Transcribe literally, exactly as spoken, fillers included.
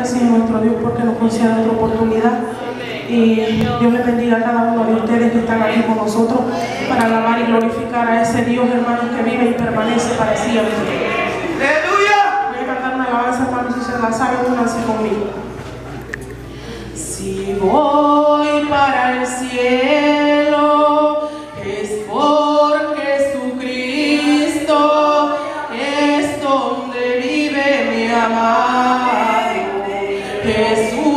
gracias a nuestro Dios porque nos concede otra oportunidad. Y Dios les bendiga a cada uno de ustedes que están aquí con nosotros para alabar y glorificar a ese Dios, hermanos, que vive y permanece para siempre. ¡Aleluya! Voy a cantar una alabanza, hermanos, si se la saben, únanse conmigo. Si voy para el cielo es por Jesucristo, es donde vive mi amado Jesús.